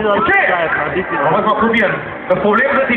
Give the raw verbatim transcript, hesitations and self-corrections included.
Okay, Ein bisschen. wollen wir mal probieren. Das Problem ist,